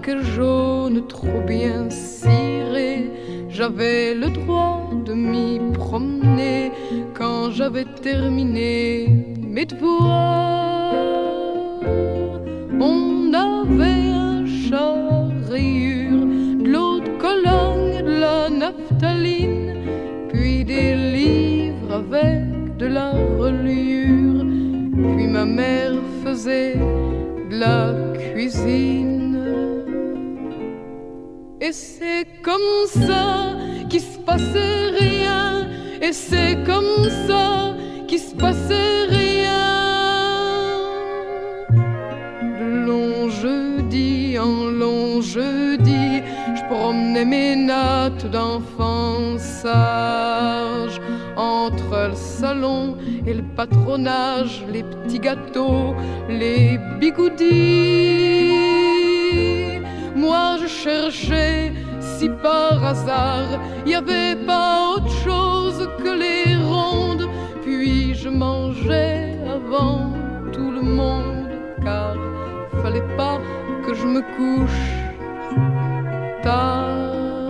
parquet jaune trop bien ciré, j'avais le droit de m'y promener quand j'avais terminé mes devoirs. On avait un chat rayure, de l'eau de Cologne, de la naphtaline, puis des livres avec de la reliure. Puis ma mère faisait de la cuisine. Et c'est comme ça qu'il se passait rien. Et c'est comme ça qu'il se passait rien. De long jeudi en long jeudi, je promenais mes nattes d'enfant sage entre le salon et le patronage, les petits gâteaux, les bigoudis. Moi je cherchais si par hasard il y avait pas autre chose que les rondes, puis je mangeais avant tout le monde, car fallait pas que je me couche tard.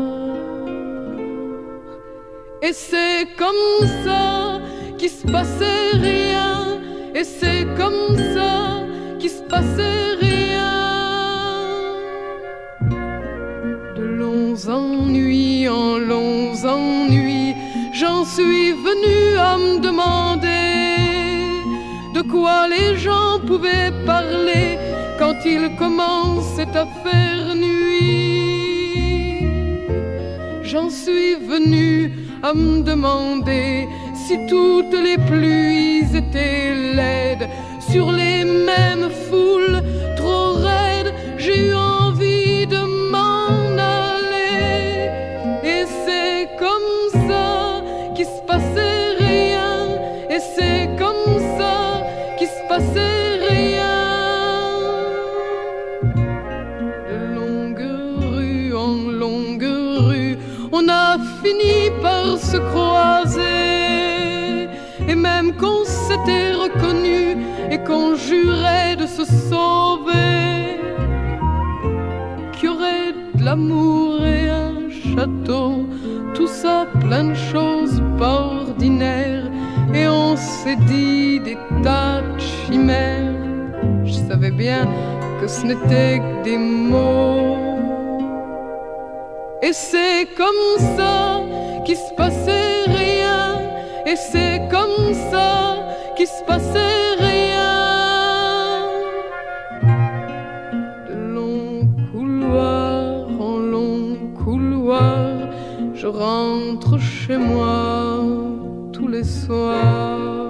Et c'est comme ça qu'il se passait rien. Et c'est comme ça qu'il se passait rien. De longs ennuis en longs ennuis, j'en suis venue à me demander de quoi les gens pouvaient parler quand ils commençaient à faire nuit. J'en suis venue à me demander si toutes les pluies étaient laides sur les mêmes foules trop raides. J'ai eu envie de m'en aller. Et c'est comme ça qu'il se passait rien. Et c'est comme ça qu'il se passait rien. De longue rue en longue rue, on a fini par se croiser. Et même qu'on s'était reconnu et qu'on jurait de se sauver, qu'il y aurait de l'amour et un château, tout ça plein de choses pas ordinaires. Et on s'est dit des tas de chimères. Je savais bien que ce n'était que des mots. Et c'est comme ça qu'il se passait rien. Et c'est comme ça qu'il se passait rien. De longs couloirs en longs couloirs, je rentre chez moi tous les soirs.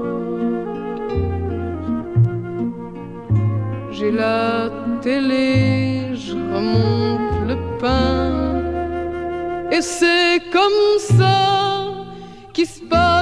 J'ai la télé, je remonte le pain. Et c'est comme ça qu'il se passe